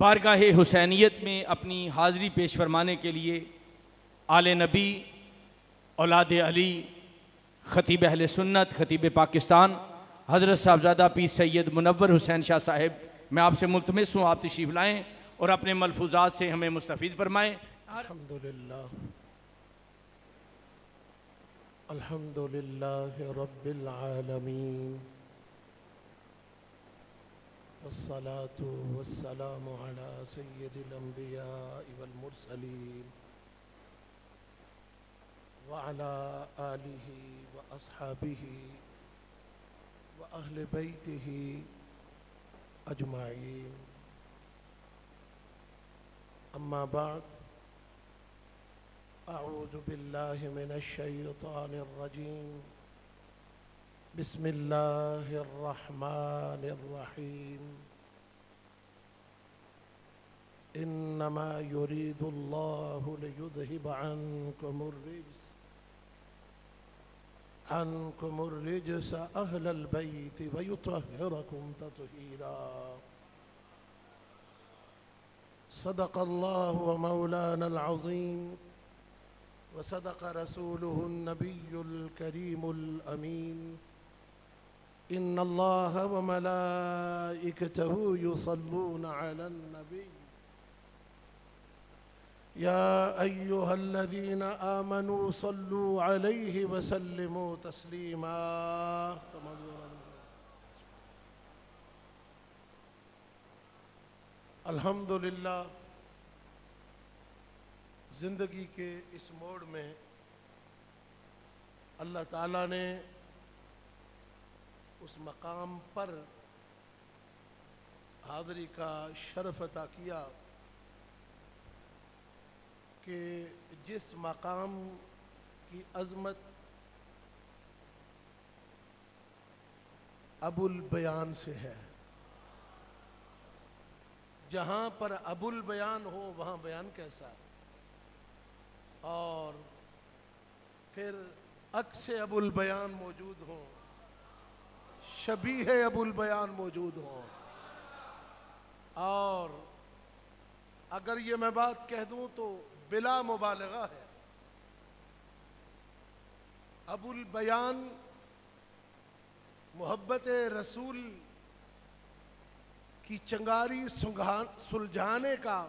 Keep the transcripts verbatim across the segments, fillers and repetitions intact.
بارگاہ حسینیت میں اپنی حاضری پیش فرمانے کے لیے آل نبی، اولاد علی، خطیب اہل سنت، خطیب پاکستان حضرت صاحبزادہ پیر سید منور حسین شاہ صاحب، میں آپ سے ملتمس ہوں آپ تشریف لائیں اور اپنے ملفوظات سے ہمیں مستفید فرمائیں۔ الحمدللہ الحمدللہ رب العالمین والصلاة والسلام على سید الانبیاء والمرسلین وعلى آلہ واصحابہ واہل بیتہ اجمعین، اما بعد، اعوذ باللہ من الشیطان الرجیم، بسم اللہ الرحمن الرحیم، انما یرید اللہ لیذہب عنکم الرجس عنکم الرجس اہل البیت ویطہرکم تطہیرا۔ صدق اللہ ومولانا العظیم وصدق رسوله النبی الکریم الامین، ان اللہ وملائکته یصلون علی النبی یا ایہا الذین آمنوا صلوا علیہ وسلموا تسلیما۔ الحمدللہ زندگی کے اس موڑ میں اللہ تعالیٰ نے اس مقام پر حاضری کا شرف عطا کیا کہ جس مقام کی عظمت ابو البیان سے ہے، جہاں پر ابو البیان ہو وہاں بیان کیسا، اور پھر عکس ابو البیان موجود ہوں، شبیہ ابو البیان موجود ہوں، اور اگر یہ میں بات کہہ دوں تو بلا مبالغہ ہے، ابو البیان محبت رسول کی چنگاری سلجھانے کا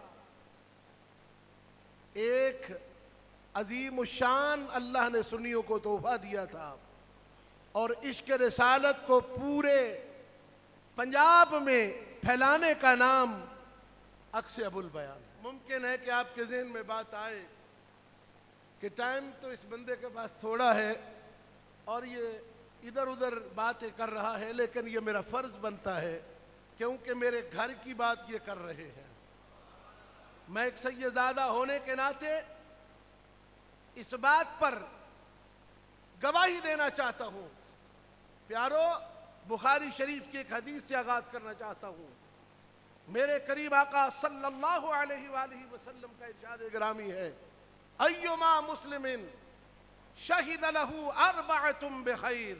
ایک عظیم الشان اللہ نے سنیوں کو تحفہ دیا تھا، اور عشق رسالت کو پورے پنجاب میں پھیلانے کا نام عکس ابو البیان۔ ممکن ہے کہ آپ کے ذہن میں بات آئے کہ ٹائم تو اس بندے کے پاس تھوڑا ہے اور یہ ادھر ادھر باتیں کر رہا ہے، لیکن یہ میرا فرض بنتا ہے کیونکہ میرے گھر کی بات یہ کر رہے ہیں۔ میں ایک سیدزادہ ہونے کے ناطے اس بات پر گواہی دینا چاہتا ہوں۔ پیارو، بخاری شریف کی ایک حدیث سے آغاز کرنا چاہتا ہوں۔ میرے قریب آقا صلی اللہ علیہ وآلہ وسلم کا ارشاد گرامی ہے، ایما مسلم شہد لہ اربعۃ بخیر،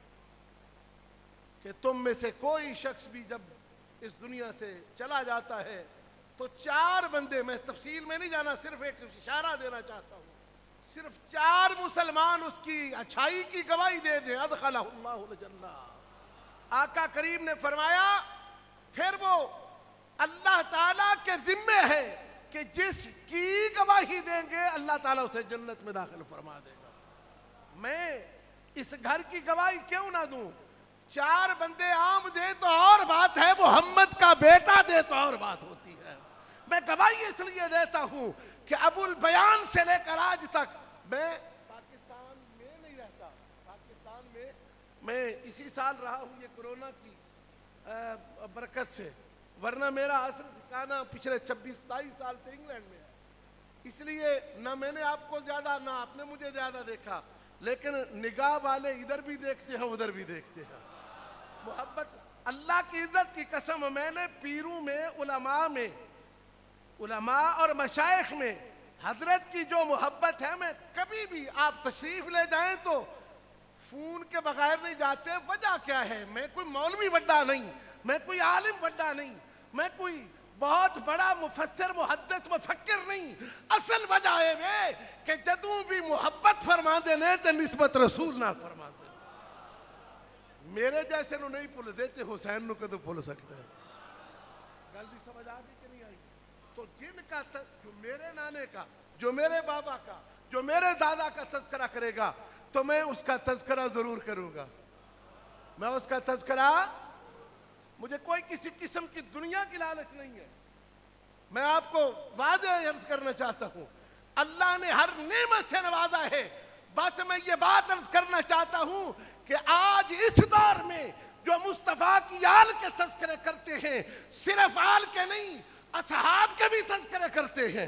کہ تم میں سے کوئی شخص بھی جب اس دنیا سے چلا جاتا ہے تو چار بندے، میں تفصیل میں نہیں جانا، صرف ایک اشارہ دینا چاہتا ہوں، صرف چار مسلمان اس کی اچھائی کی گواہی دے دیں، ادخلہ اللہ الجنہ۔ آقا کریم نے فرمایا پھر وہ اللہ تعالیٰ کے ذمے ہے کہ جس کی گواہی دیں گے اللہ تعالیٰ اسے جنت میں داخل فرما دے گا۔ میں اس گھر کی گواہی کیوں نہ دوں؟ چار بندے عام دے تو اور بات ہے، محمد کا بیٹا دے تو اور بات ہوتی ہے۔ میں گواہی اس لیے دیتا ہوں کہ ابو البیان سے لے کر آج تک میں پاکستان میں نہیں رہتا، پاکستان میں میں اسی سال رہا ہوں یہ کرونا کی برکت سے، ورنہ میرا اصل ٹھکانہ پچھلے چھبیس ستائیس سال سے انگلینڈ میں ہے، اس لیے نہ میں نے آپ کو زیادہ نہ آپ نے مجھے زیادہ دیکھا، لیکن نگاہ والے ادھر بھی دیکھتے ہیں ادھر بھی دیکھتے ہیں۔ محبت اللہ کی عزت کی قسم، میں نے پیروں میں، علماء میں، علماء اور مشائخ میں حضرت کی جو محبت ہے، میں کبھی بھی آپ تشریف لے جائیں تو فون کے بغیر نہیں جاتے۔ وجہ کیا ہے؟ میں کوئی مولوی بڑا نہیں، میں کوئی عالم بڑا نہیں، میں کوئی بہت بڑا مفسر محدث مفکر نہیں، اصل وجہ ہے کہ جدوں بھی محبت فرما دینے تے نسبت رسول نہ فرما دے. میرے جیسے نو نہیں بھول دیتے حسین نو کدو بھول سکتے ہیں. گل بھی سمجھ آ گئی کہ نہیں آئی؟ تو جن کا جو میرے نانے کا، جو میرے بابا کا، جو میرے دادا کا تذکرہ کرے گا تو میں اس کا تذکرہ ضرور کروں گا. میں اس کا تذکرہ، مجھے کوئی کسی قسم کی دنیا کی لالچ نہیں ہے. میں آپ کو واضح عرض کرنا چاہتا ہوں، اللہ نے ہر نعمت سے نوازا ہے. بس میں یہ بات عرض کرنا چاہتا ہوں کہ آج اس دور میں جو مصطفیٰ کی آل کے تذکرے کرتے ہیں، صرف آل کے نہیں، اصحاب کے بھی تذکرے کرتے ہیں.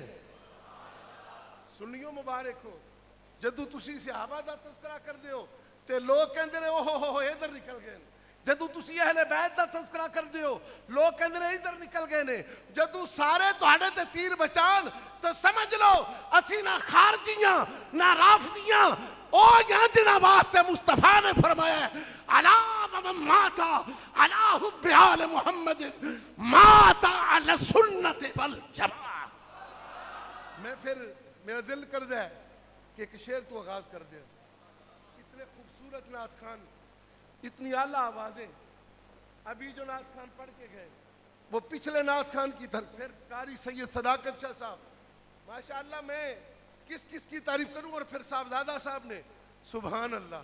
سنیو مبارک ہو، جدو تسی صحابہ دا تذکرہ کر دیو تے لوگ کہندے نے اوہ ہو ہو ادھر نکل گئے. جدو تسی اہل بیت دا تذکرہ کر دیو لوگ کہندے نے ادھر نکل گئے نے. جدو سارے تہاڈے تے تیر بچان تو سمجھ لو اسی نہ خارجیاں نہ رافضیاں او یہاں جنہ واسطے مصطفیٰ نے فرمایا ہے علا ومن ماتا علا حب آل محمد ماتا علی سنت والجماع. میں پھر میرا دل کر دے کہ ایک شعر تو آغاز کر دے. اتنے خوبصورت نعت خان، اتنی اعلیٰ آوازیں. ابھی جو نعت خان پڑھ کے گئے وہ پچھلے نعت خان کی طرف، پھر قاری سید صداقت شاہ صاحب، ماشاءاللہ میں کس کس کی تعریف کروں. اور پھر صاحبزادہ صاحب نے سبحان اللہ.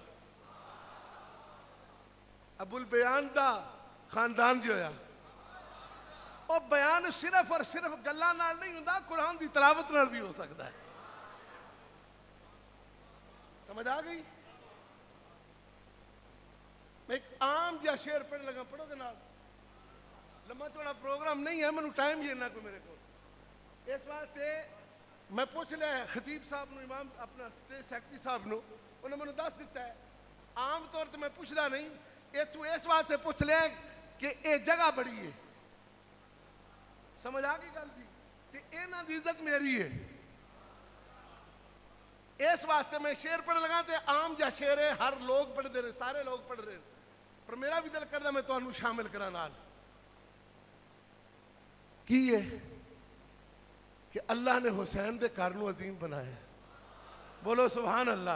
ابو البیان دا خاندان جو ہے اور بیان صرف اور صرف گلاں نال نہیں ہوندا، قرآن دی تلاوت نال بھی ہو سکتا ہے. سمجھ آ گئی؟ میں ایک عام جا شعر پڑھ لگا، پڑھو گے نال؟ لمبا چوڑا پروگرام نہیں ہے، مینوں ٹائم ہی نہ کوئی میرے کو. اس واسطے میں پوچھ لیا خطیب صاحب نو، امام اپنا اسٹیج سیکرٹری صاحب نو، انہوں نے مجھے دس دیتا ہے. عام طور تے میں پوچھدا نہیں، یہ تو اس واسطے پوچھ لیا کہ یہ جگہ بڑی ہے. سمجھ آ گئی گل جی؟ تے انہاں دی عزت میری ہے. اس واسطے میں شعر پڑھ لگا تے عام جا شعر ہے، ہر لوگ پڑھ دے رہے، سارے لوگ پڑھ رہے، پر میرا بھی دل کردا میں تانوں شامل کراں نال. کی ہے کہ اللہ نے حسین دے گھر نو عظیم بنایا. بولو سبحان اللہ.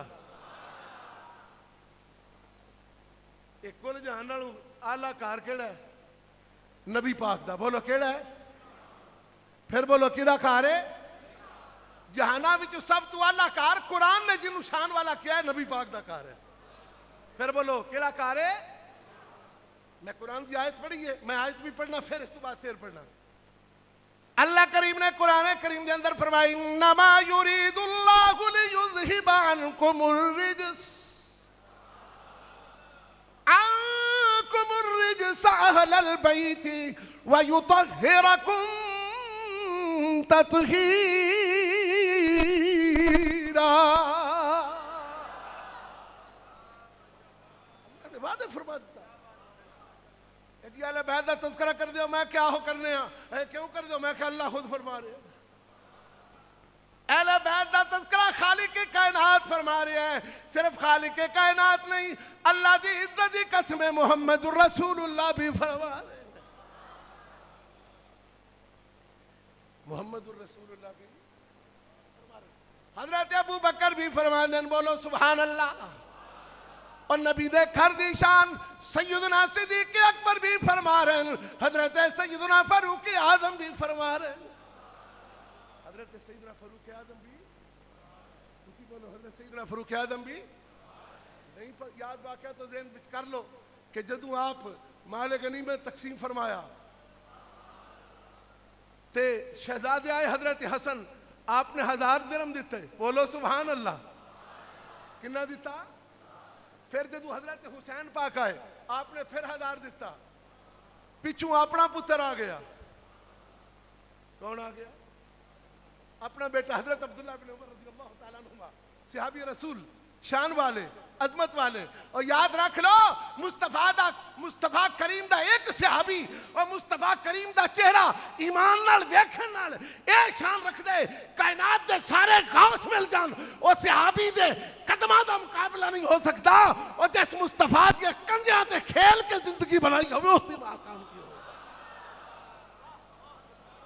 ایک کل جہان نالوں اعلیٰ کار کیڑا ہے؟ نبی پاک دا. بولو کیڑا ہے؟ پھر بولو کیدا کار ہے؟ جہانا وچ سب تو اعلیٰ کار قرآن نے جنوں شان والا کیا ہے نبی پاک دا کار ہے. پھر بولو کیڑا کار ہے؟ میں قرآن کی آیت پڑھی ہے، میں آیت بھی پڑھنا پھر اس تو بعد شعر پڑھنا. اللہ کریم نے قرآن کریم کے اندر فرمائی انما یرید اللہ لیذہب عنکم الرجس عنکم الرجس اہل البیت ویطہرکم تطہیرا. اللہ نے وعدہ فرما دیتا جی اہل بیت دا تذکرہ کر دیو. میں کیا ہو کرنے ہاں؟ کیوں کر دیو؟ میں کہ اللہ خود فرما رہے ہیں. اہل بیت دا تذکرہ خالق کائنات فرما رہے ہیں. صرف خالق کائنات نہیں، اللہ دی عزت دی قسم محمد الرسول اللہ بھی فرما رہے ہیں. محمد الرسول اللہ بھی فرما رہے ہیں. حضرت ابو بکر بھی فرما دیں. بولو سبحان اللہ. اور نبی دے گھر دی شان سیدنا صدیق اکبر بھی فرما رہے ہیں. حضرت سیدنا فاروق اعظم بھی فرما رہے ہیں. حضرت سیدنا فاروق اعظم بھی اسی بولو حضرت سیدنا فاروق اعظم بھی نہیں یاد واقعہ تو ذہن بچ کر لو کہ جدوں آپ مال غنیمت تقسیم فرمایا تے شہزادے آئے حضرت حسن، آپ نے ہزار درہم دیتے. بولو سبحان اللہ. کنا دیتا؟ پھر جدو حضرت حسین پاک آئے آپ نے پھر ہزار دیتا. پچھوں اپنا پتر آ گیا. کون آ گیا؟ اپنا بیٹا حضرت عبداللہ بن عمر رضی اللہ تعالیٰ عنہما، صحابی رسول، شان والے، عظمت والے. اور یاد رکھ لو مصطفیٰ دا مصطفیٰ کریم دا ایک صحابی اور مصطفیٰ کریم دا چہرہ ایمان نال ویکھن نال اے شان رکھ دے کائنات دے سارے غوث مل جان او صحابی دے قدماں دا مقابلہ نہیں ہو سکتا. اور جس مصطفیٰ کے کنجیاں تے کھیل کے زندگی بنائی ہوئے اس دی ماں کام کی ہو.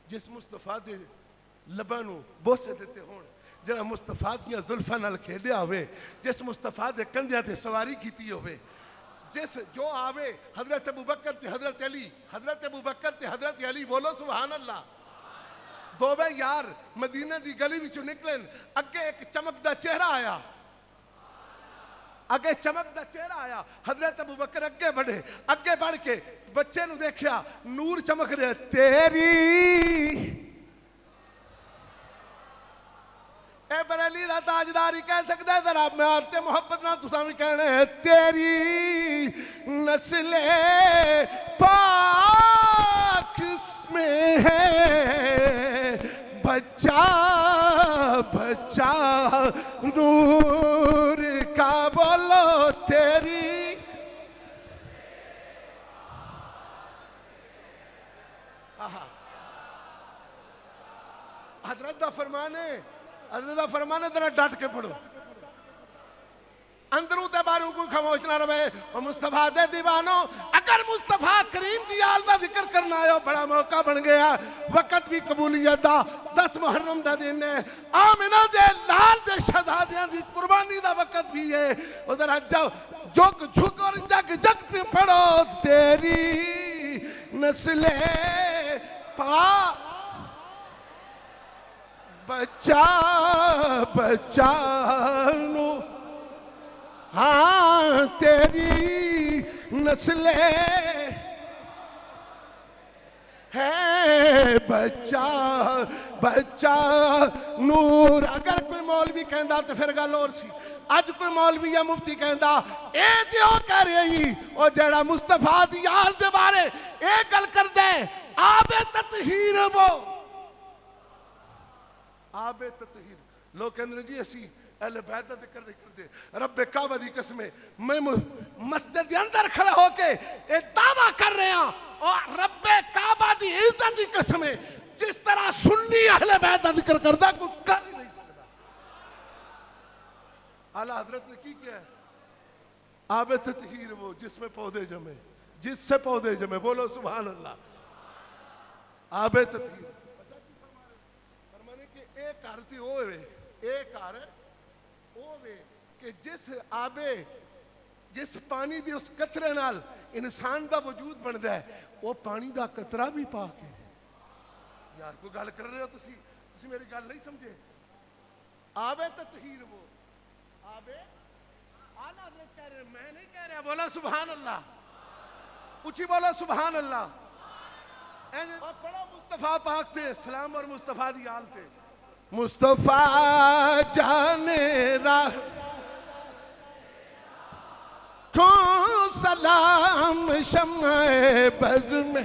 جس مصطفیٰ دے لباں نوں بوسے دتے ہون، جڑا مصطفیٰ دیاں زلفاں نال کھیڈیا ہوئے، جس مصطفیٰ دے کندھیاں تے سواری کیتی ہوئے، جس جو آوے حضرت ابوبکر تے حضرت علی، حضرت ابوبکر تے حضرت علی، بولو سبحان اللہ۔ دوویں یار مدینہ دی گلی وچوں نکلن، اگے ایک چمکدا چہرہ آیا، اگے چمکدا چہرہ آیا، حضرت ابوبکر اگے بڑھے، اگے بڑھ کے بچے نو دیکھیا، نور چمک رہا، تیری اے بریلی دا تاجداری کہہ سکتا ہے، ذرا میارتے محبت نہ تساں بھی کہنے ہیں، تیری نسل پاک میں ہے بچہ بچہ نور کا، بولو تیری حضرت دا فرمانے، حضرت دا فرمانے ذرا ڈٹ کے پڑھو، اندروں تے باروں کوئی خاموش نہ رہے۔ اور مصطفیٰ دے دیوانوں، اگر مصطفیٰ کریم دی آل دا ذکر کرنا ہے، بڑا موقع بن گیا، وقت بھی قبولیت دا، دس محرم دا دن ہے، آمنہ دے لال دے شہزادیاں دی قربانی دا وقت بھی ہے، ادھر جھک جھک اور جگ جگ پہ پڑھو، تیری نسل پاک بچہ بچہ نو، ہاں تیری نسل ہے بچہ بچہ نور۔ اگر کوئی مولوی کہندا تو پھر گل اور سی، اج کوئی مولوی یا مفتی کہندا اے تے او کہہ رہی او جڑا مصطفیٰ دی آل دے بارے اے گل کردے آب تطہیر وہ آب تطہیر۔ لوگ کہندے جی اسی اہل بیت دا ذکر نہیں کرتے، رب کعبہ دی قسم ہے، میں مسجد کے اندر کھڑا ہو کے ایک دعویٰ کر رہے ہیں، اور رب کعبہ دی عزت دی قسم ہے، جس طرح سنی اہل بیت دا ذکر کرتا کوئی کر ہی نہیں سکتا۔ اعلیٰ حضرت نے کی کیا ہے؟ آب تطہیر وہ جس میں پودے جمے، جس سے پودے جمے، بولو سبحان اللہ۔ آب تطہیر فرمانے کہ ایک گھر تھی ہوئے، ایک گھر ہوئے کہ جس آبے جس پانی دی اس قطرے نال انسان دا وجود بندا ہے، وہ پانی دا قطرہ بھی پاک ہے۔ یار کوئی گل کر رہے ہو تسی تسی میری گل نہیں سمجھے؟ آب تطہیر وہ آب اعلیٰ حضرت کہہ رہے ہیں، میں نہیں کہہ رہا، بولا سبحان اللہ، اونچی بولو سبحان اللہ۔ اور پڑھو مصطفیٰ پاک تھے، اسلام اور مصطفیٰ دی آل تھے۔ مصطفیٰ جانے راہ کون سلام شمع بز میں،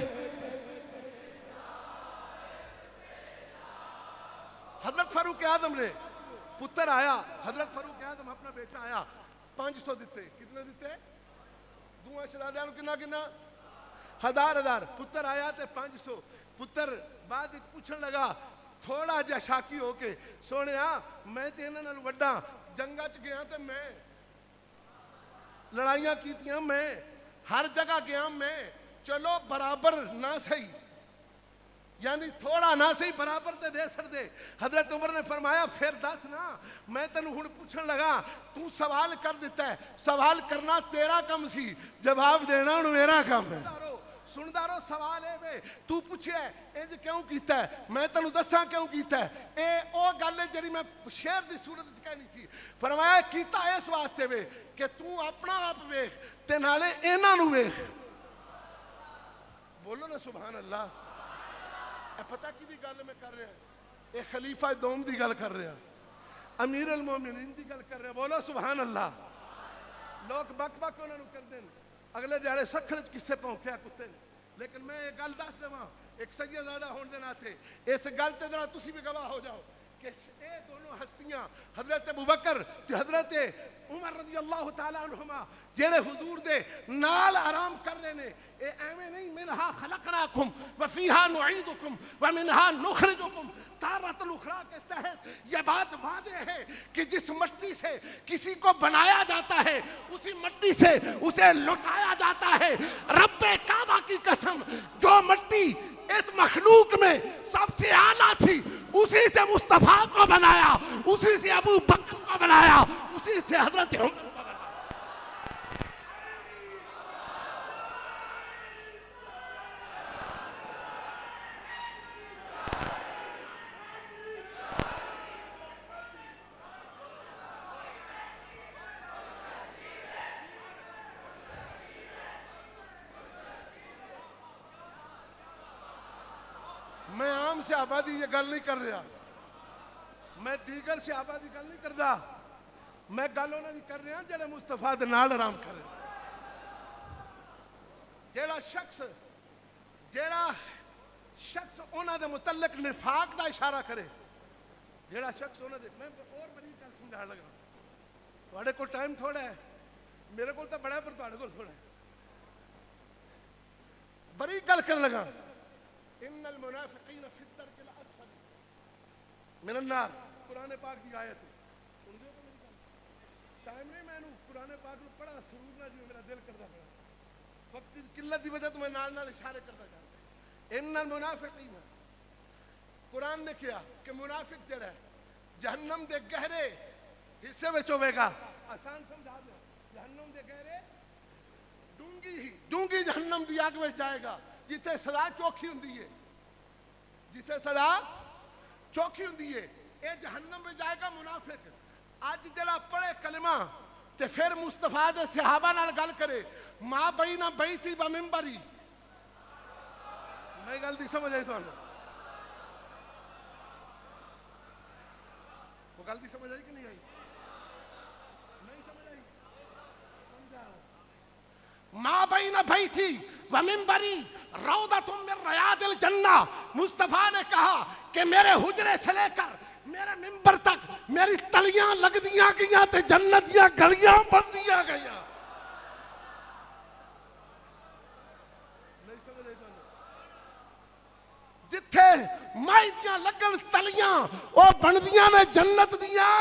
حضرت فاروق اعظم نے پتر آیا، حضرت فاروق اعظم اپنا بیٹا آیا، پانچ سو دیتے، کتنے دیتے؟ دعا شہزادیاں نوں کنا کنا ہزار ہزار، پتر آیا تے پانچ سو، پتر بعد پوچھن لگا تھوڑا جا شاکی ہو کے، سونے ہاں میں تے انہاں نال وڈا، جنگاں چ گیا تے میں، لڑائیاں کیتیاں میں، ہر جگہ گیا میں، چلو برابر نہ صحیح، یعنی تھوڑا نہ صحیح برابر تے دے سر دے۔ حضرت عمر نے فرمایا پھر دس نا، میں تینوں ہن پوچھن لگا، تو سوال کر دیتا ہے، سوال کرنا تیرا کم سی، جواب دینا ہن میرا کم ہے۔ سندہ رو سوال ہے بے تو پوچھے انج کیوں کیتا ہے، میں تنو دساں کیوں کیتا ہے، اے او گل ہے جڑی میں شعر دی صورت کہنی سی۔ فرمایا کیتا اس واسطے بے کہ تو اپنا آپ ویکھ تے نالے انہاں نوں ویکھ، بولو نا سبحان اللہ۔ اے پتہ کی دی گل میں کر رہا ہوں، اے خلیفہ دوم دی گل کر رہا ہوں، امیر المومنین دی گل کر رہا ہوں، بولو سبحان اللہ۔ لوگ بک بک انہاں نوں کر دین، اگلے دیہڑے سکھڑ کسے پونکیا کتے نے، لیکن میں ایک گل دس دواں ایک سیدزادہ ہون دے ناتے، اس گل تے ذرا تسی بھی گواہ ہو جاؤ کہ اے دونوں ہستیاں حضرت ابوبکر تے حضرت عمر رضی اللہ تعالی عنہما جڑے حضور دے نال آرام کر رہے نے، اے ایویں نہیں، منہا خلقناکم وفیہا نعیدکم ومنہا نخرجکم تارۃ الاخری کے تحت یہ بات واضح ہے کہ جس مٹی سے کسی کو بنایا جاتا ہے اسی مٹی سے اسے لٹایا جاتا ہے۔ رب کعبہ کی قسم، جو مٹی اس مخلوق میں سب سے اعلیٰ تھی، اسی سے مصطفیٰ کو بنایا، اسی سے ابو بکر کو بنایا، اسی سے حضرت عمر کو بنایا۔ میں عام صحابہ دی یہ گل نہیں کر رہا، میں دیگر صحابہ دی گل نہیں کردا، میں گل انہاں دی کر رہا جڑے مصطفیٰ دے نال آرام کرے۔ جیڑا شخص جیڑا شخص انہاں دے متعلق نفاق دا اشارہ کرے، جیڑا شخص انہاں دے، میں اور بڑی گل سمجھا لگا، تواڈے کول ٹائم تھوڑا ہے، میرے کول تے بڑا ہے پر تواڈے کول تھوڑا ہے، بڑی گل کرن لگا۔ ان المنافقین فی الدرک الاسفل من النار، قرآن پاک کی آیت ہے، سن دے تو میری گل، ٹائم نہیں، میں قرآن پاک کو پڑھا سرور نہ جو میرا دل کرتا پڑا، وقت کی قلت کی وجہ تو میں نال نال اشارے کرتا جاتا۔ ان المنافقین، قرآن نے کیا کہ منافق جڑا ہے جہنم دے گہرے حصے وچ ہوے گا، آسان سمجھا دیا، جہنم دے گہرے ڈونگی ہی ڈونگی جہنم دی آگ وچ جائے گا، جتھے سزا چوکھی ہوندی ہے، جتھے سزا چوکھی ہوندی ہے، اے جہنم میں جائے گا منافق۔ آج جڑا پڑھے کلمہ تے پھر مصطفیٰ دے صحابہ نال گل کرے، ماں بین بیتی و منبری، میں گل دی سمجھ آئی تھانوں؟ وہ گل دی سمجھ آئی کہ نہیں آئی؟ نہیں سمجھ آئی؟ سمجھا۔ ماں بین بیتی و منبری روضۃ من ریاض الجنہ، مصطفیٰ نے کہا کہ میرے حجرے سے لے کر میرے منبر تک میری تلیاں لگ دیاں گئیاں تے جنت دیاں گلیاں بن دیاں گئیاں۔ نہیں سمجھ آئی تانوں؟ جتھے مائی دیاں لگن تلیاں او بن دیاں نے جنت دیاں۔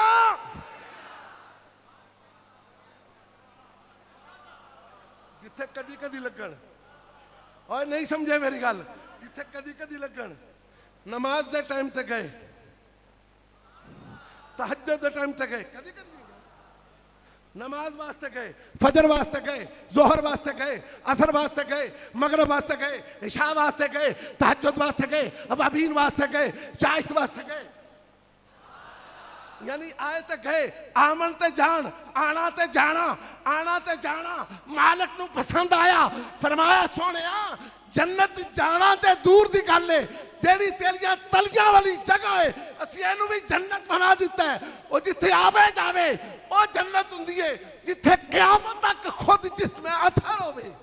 جتھے کدی کدی لگن، اور نہیں سمجھے میری گل، جتھے کدی کدی لگن، نماز دے ٹائم تے گئے، تہجد دے ٹائم تے گئے، کدی کدی نماز واسطے گئے، فجر واسطے گئے، ظہر واسطے گئے، عصر واسطے گئے، مغرب واسطے گئے، عشاء واسطے گئے، تہجد واسطے گئے، ابابین واسطے گئے، چاشت واسطے گئے، یعنی آئے تے گئے، آمن تے جان، آنا تے جانا، آنا تے جانا، مالک نو پسند آیا، فرمایا سونیا جنت جانا تے دور دی گل ہے، جیڑی تیریاں تلیاں والی جگہ ہے اسی اینو بھی جنت بنا دیتا ہے، او جتھے آوے جاوے او جنت ہوندی ہے، جتھے قیامت تک خود جس میں اثر ہوئے۔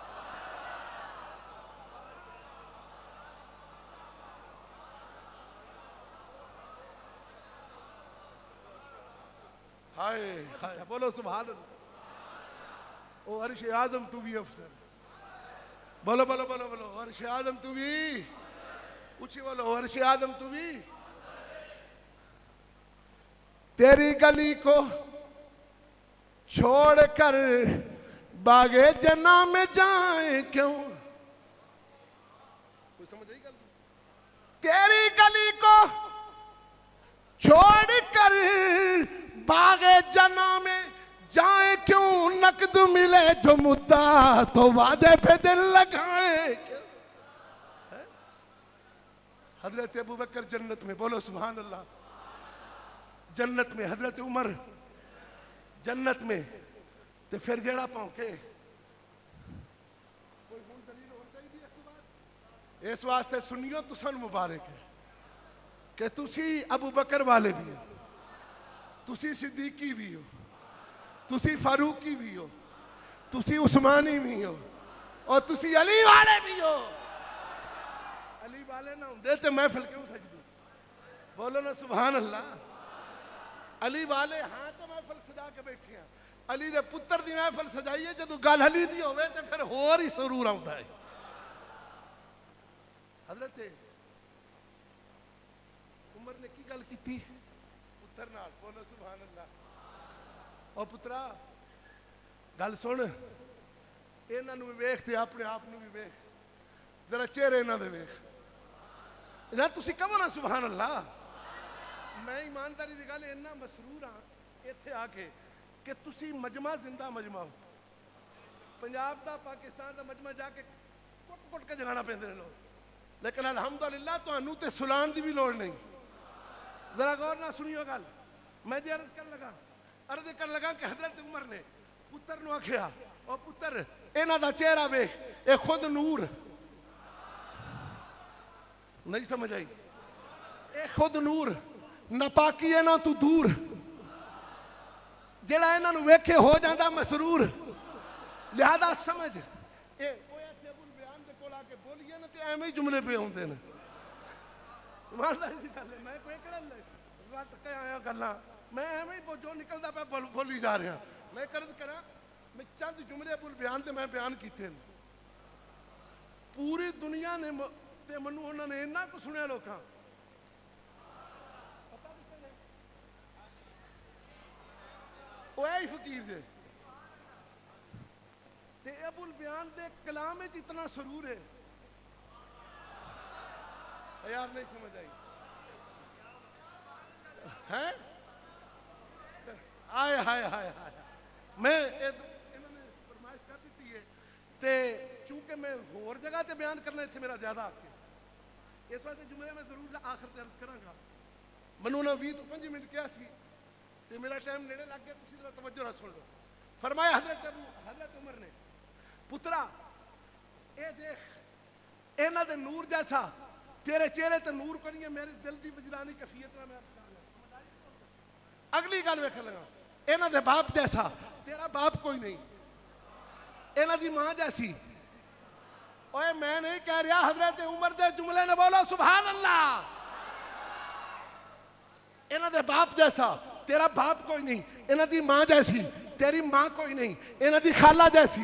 ہائے ہائے بولو سبحان اللہ۔ او عرش اعظم تو بھی افسر، بولو بولو بولو بولو عرش اعظم تو بھی، اونچی بولو عرش اعظم تو بھی۔ تیری گلی کو چھوڑ کر باغ جناں میں جائیں کیوں، کوئی سمجھ آئی گل؟ تیری گلی کو چھوڑ کر باغ جناں میں جائیں کیوں، نقد ملے جو مدعا تو وعدے پہ دل لگائیں کیوں۔ حضرت ابو بکر جنت میں، بولو سبحان اللہ، جنت میں، حضرت عمر جنت میں، تو پھر جیڑا پونکے کوئی ہون دلیل ہو چاہیے اس بعد؟ اس واسطے سنیو تسن مبارک ہے کہ تسی ابو بکر والے بھی ہو، تسی صدیقی بھی ہو، تسی فاروقی بھی ہو، تسی عثمانی بھی ہو، اور تسی علی والے بھی ہو۔ علی والے نہ ہوں تے محفل کیوں سجدی؟ بولو نا سبحان اللہ۔ علی والے ہاں تو محفل سجا کے بیٹھے ہیں، علی دے پتر دی محفل سجائیے جدو گل علی دی ہوئے تے پھر ہور ہی سرور آتا ہے۔ حضرت عمر نے کی گل کی تھی پتر نال، بولو سبحان اللہ۔ اور پترا گل سن، انہاں نو بھی ویکھ تے اپنے آپ نو بھی ویکھ، ذرا چہرے انہاں دے ویکھ، نہ تسی کہو نا سبحان اللہ. میں ایمانداری دی گل اتنا مسرور ہاں اتنے آ کے کہ تسی مجمع زندہ مجمع ہو. پنجاب دا پاکستان دا مجمع جا کے کٹ کٹ کے جگانا پہندے لوگ, لیکن الحمدللہ تانوں تے سلان دی بھی لوڑ نہیں. ذرا غور نہ سنیو گل. میں جی عرض کر لگا عرض کر لگا کہ حضرت عمر نے پتر نو آکھیا او پتر انہاں دا چہرہ ویکھ اے خود نور. نہیں سمجھ آئی؟ اے خود نور ناپاکی انہاں تو دور. جڑا انہاں نو ویکھے ہو جاندا مسرور. لہذا سمجھ اے کوئی ایسے ابو بیان دے کول آ کے بولیے نا تے ایویں ہی جملے پہ ہوندے نے. ایمانداری دی گل ہے, میں کوئی کڑا رٹ کے آیا گلاں میں ایویں ہی جو نکلدا پیا بولی جا رہا. میں عرض کراں میں چند جملے ابو بیان تے میں بیان کیتے نے. پوری دنیا نے تے منو انہاں نے اتنا کو سنیا لوکاں. وہ ہے فقیر جے تے ابو البیان دے کلام وچ اتنا سرور ہے. یار نہیں سمجھ آئی ہیں؟ آئے ہائے ہائے ہائے. میں انہوں نے فرمائش کر دیتی ہے تے چونکہ میں اور جگہ تے بیان کرنا سے میرا زیادہ آپ کے اس واسطے جملے میں ضرور آخر تے عرض کراں گا. منو نہ بھی تو پنج منٹ کیا سی تے میرا ٹائم نیڑے لگ گیا. تسی ذرا توجہ نال سن لو. فرمایا حضرت ابو حضرت عمر نے پترا اے دیکھ انہاں دے نور جیسا تیرے چہرے تے نور کو نہیں ہے. میرے دل دی وجدانی کیفیت نہ میں اگلی گل ویکھ لگا. انہاں دے باپ جیسا تیرا باپ کوئی نہیں. انہاں دی ماں جیسی. اوے میں نہیں کہہ رہا, حضرت عمر دے جملے نے بولو سبحان اللہ. انہاں دے باپ جیسا تیرا باپ کوئی نہیں. انہاں دی ماں جیسی تیری ماں کوئی نہیں. انہاں دی خالہ جیسی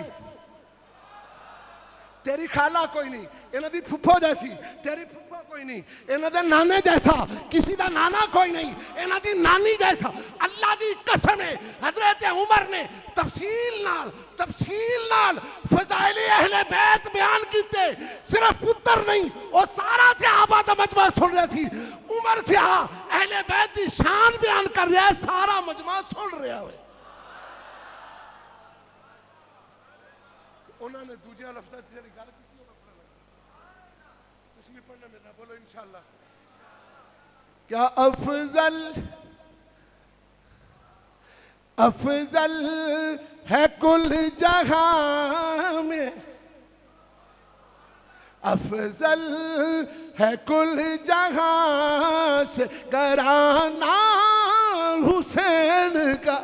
تیری خالہ کوئی نہیں. انہاں دی پھپھو جیسی تیری پھپھو کوئی نہیں. انہاں دے نانے جیسا کسی دا نانا کوئی نہیں. انہاں دی نانی جیسا. اللہ دی قسم ہے حضرت عمر نے تفصیل نال تفصیل نال فضائل اہل بیت بیان کیتے. صرف پتر نہیں وہ سارا صحابہ دا مجمع سن رہا تھی. عمر سے اہل بیت دی شان بیان کر رہا ہے, سارا مجمع سن رہا ہوئے. انہوں نے دوجہ لفظہ تیری گل کی ہوگا پڑھنا لگا. تسی بھی پڑھنا میرا بولو انشاءاللہ. کیا افضل افضل ہے کل جہاں میں, افضل ہے کل جہاں سے گرانہ حسین کا.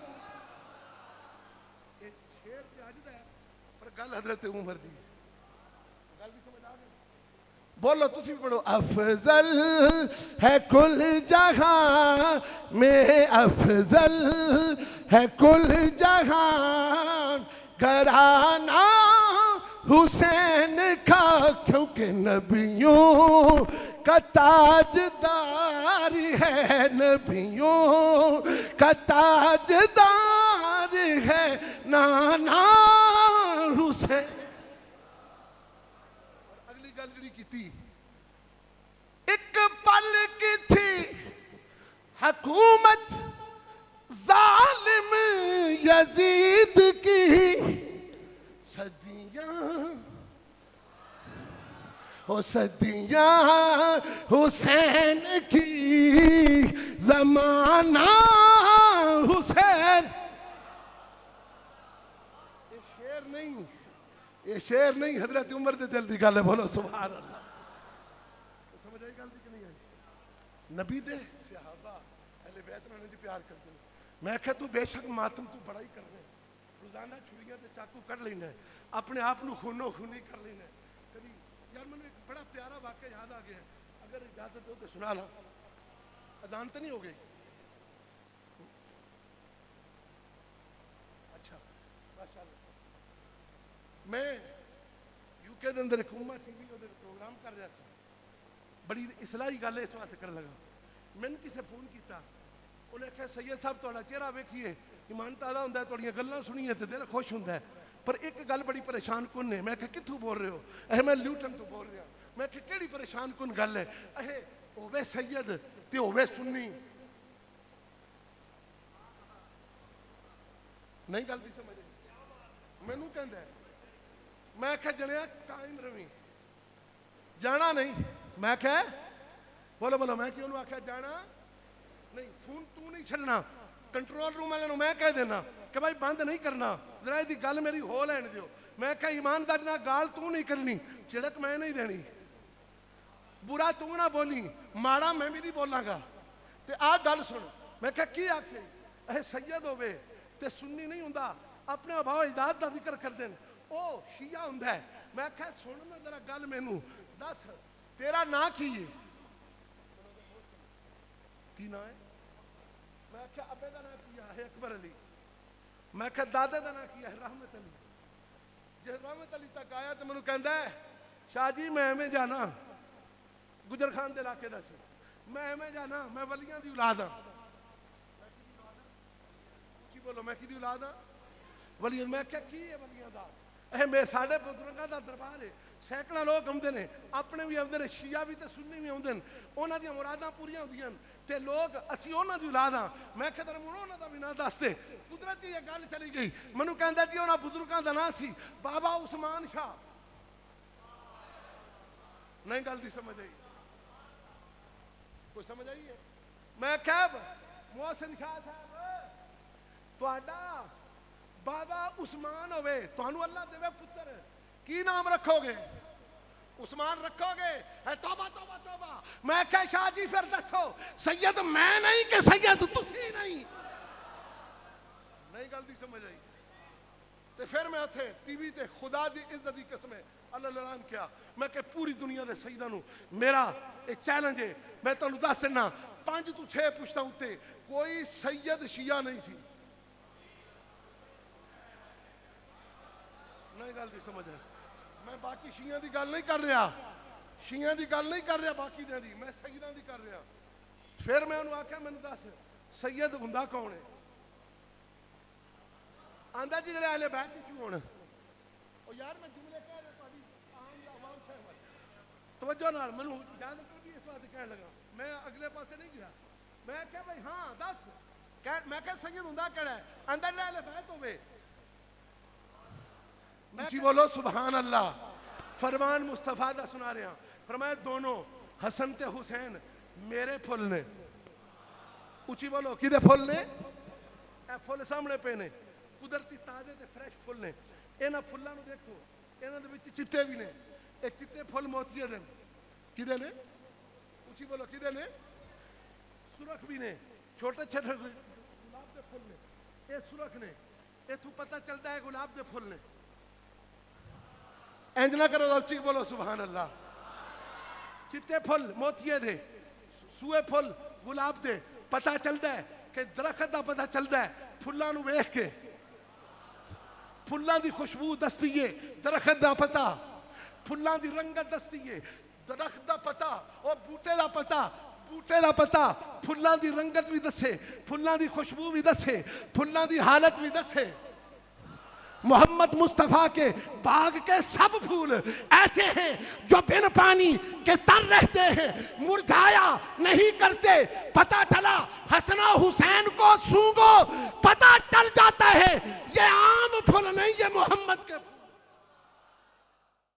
گل حضرت عمر دی گل بھی سمجھ آ گئی. بولو تسی بھی پڑھو. افضل ہے کل جہاں میں افضل ہے کل جہاں گھرانہ حسین کا, کیونکہ نبیوں کا تاجدار ہے, نبیوں کا تاجدار ہے نانا حسین. اگلی گل جڑی کیتی, ایک پل کی تھی حکومت ظالم یزید کی, صدیاں ہو صدیاں حسین کی, زمانہ حسین. یہ شعر نہیں یہ شعر نہیں حضرت عمر دے دل دی گل ہے. بولو سبحان اللہ. سمجھ آئی گل دی کہ نہیں آئی؟ نبی دے صحابہ اہل بیت نال انج پیار کرتے ہیں. میں کہا تو بے شک ماتم تو بڑا ہی کر رہے, روزانہ چھڑیاں تے چاقو کٹ لینا ہے, اپنے آپ نو خونو خونی کر لینا ہے. کبھی یار مجھے ایک بڑا پیارا واقعہ یاد آ گیا ہے, اگر اجازت ہو تو سنا لا. اذان تو نہیں ہو گئی؟ اچھا ماشاءاللہ. میں یو کے دے اندر ایک امہ ٹی وی دے پروگرام کر رہا سا. بڑی اصلاحی گل ہے اس واسطے کر لگا. میں نے کسے فون کیتا, انہیں کہا سید صاحب تہاڈا چہرہ ویکھیے ایمان تازہ ہوندا ہے, تہاڈیاں گلاں سنیے تے دل خوش ہوندا ہے, پر ایک گل بڑی پریشان کن ہے. میں کہا کتھوں بول رہے ہو؟ اے میں لیوٹن تو بول رہا. میں کہ کیڑی پریشان کن گل ہے اے ہوے سید تے ہوے سنی نہیں گل بھی سمجھ مینوں کہندا ہے میں کہ جنیا قائم روی جانا نہیں میں کہ بولو بولو میں کیوں آخیا جانا نہیں فون تو نہیں چھڑنا کنٹرول روم والے میں کہہ دینا کہ بھائی بند نہیں کرنا ذرا دی گل میری ہو لین دیو میں کہ ایمانداری نہ گال تو نہیں کرنی چڑک میں نہیں دینی برا تو نہ بولی ماڑا میں بھی نہیں بولاں گا تے آ گل سن میں کہ کی آکھے اے سید ہوے تے سنی نہیں ہوندا اپنے اباؤ اجداد دا ذکر کر دین او شیعہ ہوندا ہے میں کہ سن میں ذرا گل مینوں دس تیرا نا کی ہے کی نا ہے میں کہ ابے دا نا کیا ہے اکبر علی میں کہ دادے دا نا کیا ہے رحمت علی جب رحمت علی تک آیا تو مینوں کہندا ہے شاہ جی میں ایویں جانا گجر خان دے علاقے دا سی میں ایویں جانا میں ولیاں دی اولاد ہاں کی بولو میں کی دی اولاد ہاں ولیاں میں کیا کی ہے ولیاں دا اے میں ساڈے بزرگاں دا دربار ہے سینکڑا لوگ آمدے نے اپنے بھی آمدے نے شیعہ بھی تے سنی بھی آمدے انہاں دی مراداں پوریاں ہوندیاں تے لوگ اسی انہاں دی اولاد ہاں میں کہ تیرے منوں انہاں دا بھی نام دس دے قدرتی یہ گل چلی گئی مینوں کہندا جی انہاں بزرگاں دا نام سی بابا عثمان شاہ نہیں گل دی سمجھ آئی کوئی سمجھ آئی ہے میں کہ محسن شاہ صاحب تہاڈا بابا عثمان ہوئے تانوں اللہ دے پتر کی نام رکھو گے عثمان رکھو گے اے توبہ توبہ توبہ میں کہ شاہ جی پھر دسو سید میں نہیں کہ سید تسی نہیں نہیں گل دی سمجھ آئی تے پھر میں اتھے ٹی وی تے خدا دی عزت دی قسم ہے اللہ اعلان کیا میں کہ پوری دنیا دے سیداں نو میرا یہ چیلنج ہے میں تانوں دس دینا پانچ تو چھ پوچھتا ہوتے کوئی سید شیعہ نہیں سی نہیں گل دی سمجھ ہے میں باقی شیعہ دی گل نہیں کر رہا شیعہ دی گل نہیں کر رہا باقی دے دی میں سیداں دی کر رہا پھر میں انہوں آکھا میں نے دس سید ہوندا کون ہے آندا جی جڑے اہل بیت وچ ہون او یار میں جملے کہہ رہا تہاڈی عام عوام شہر توجہ نال مینوں اجازت ہوگی اس واسطے کہنے لگا میں اگلے پاسے نہیں گیا میں کہ بھائی ہاں دس میں کہ سید ہوندا کیڑا ہے آندا جڑے اہل بیت ہوے جی بولو سبحان اللہ فرمان مصطفیٰ دا سنا رہے ہیں فرمایا دونوں حسن تے حسین میرے پھل نے اچھی بولو کدے پھل نے اے پھل سامنے پہ نے قدرتی تازے تے فریش پھل نے اینا پھلاں نو دیکھو اینا دے وچ چٹے بھی نے اے چٹے پھل موتیے دے کدے نے اچھی بولو کدے نے سرخ بھی نے چھوٹے چھوٹے گلاب دے پھل نے اے سرخ نے اے تو پتہ چلتا ہے گلاب دے پھل نے اینج نہ کرو اچھی بولو سبحان اللہ چٹے پھل موتیے دے سوئے پھل گلاب دے پتہ چلتا ہے کہ درخت دا پتہ چلتا ہے پھلاں نو ویکھ کے پھلاں دی خوشبو دستی ہے درخت دا پتہ پھلاں دی رنگت دستی ہے درخت دا پتہ اور بوٹے دا پتہ بوٹے دا پتہ پھلاں دی رنگت بھی دسے پھلاں دی خوشبو بھی دسے پھلاں دی حالت بھی دسے محمد مصطفیٰ کے باغ کے سب پھول ایسے ہیں جو بن پانی کے تر رہتے ہیں مرجھایا نہیں کرتے پتہ چلا حسن و حسین کو سونگو پتہ چل جاتا ہے یہ عام پھول نہیں یہ محمد کے پھول